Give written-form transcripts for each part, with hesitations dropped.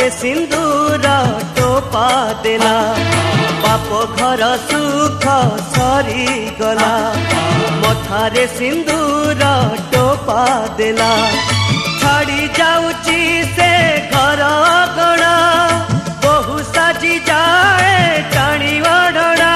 सिंदूर टोपा देला बाप घर सुख सरी गला मथारे सिंदूर टोपा देला छाड़ी जाऊची से घर गणा बहु साजी जाए टाणी ओढ़ना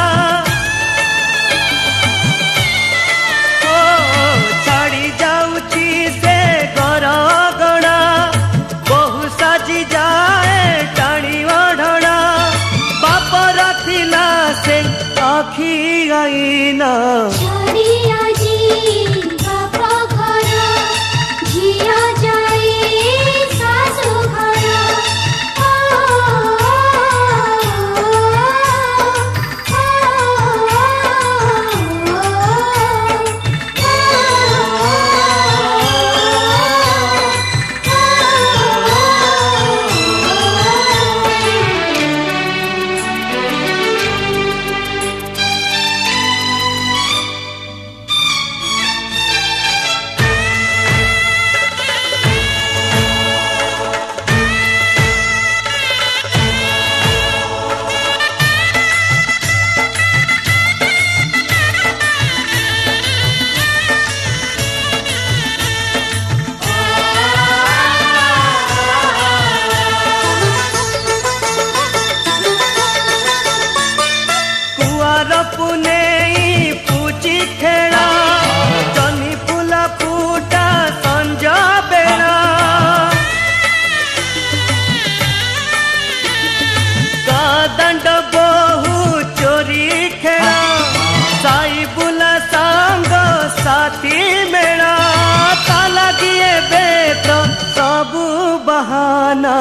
छाड़ी जाऊची से घर गणा बहु साजी जाए टाणी ओढ़ना बाप रखिला से आखी आईना बहाना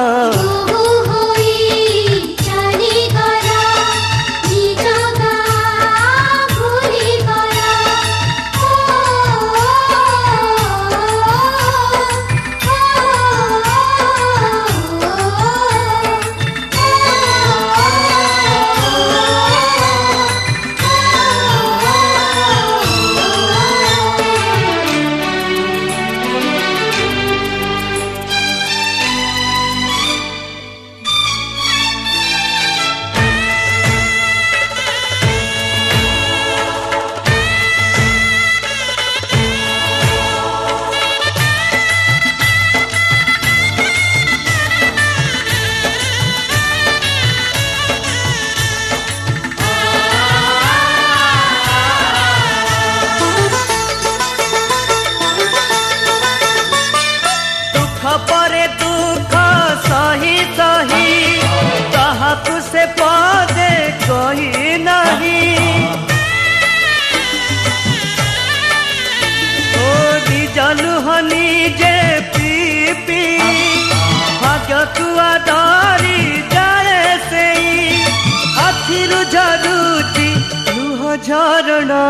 परे दुख सही सही कहाकू से पदे कही नहीं ओ निजलु हनी जे पी पी भाग्य कुआ दारी जाए से आखिरु झरुची लुह झरणा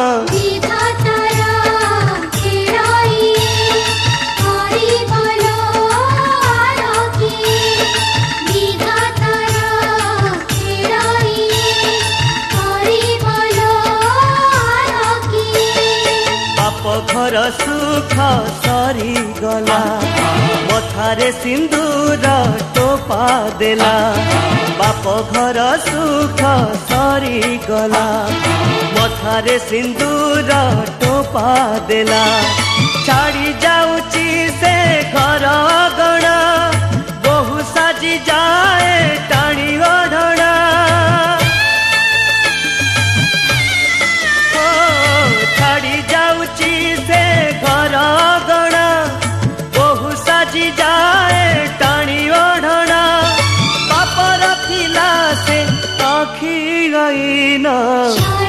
घर सुख सरी गला मथारे सिंदूर टोपा देला बाप घर सुख सरी गला मथारे सिंदूर टोपा देला छाड़ी जाऊची से घर गणा बहु साजी जाए टाणी ओढ़ना छाड़ी जाऊची से घर गणा बहु साजी जाए टाणी ओढ़ना बाप रखिला से आखी गईना।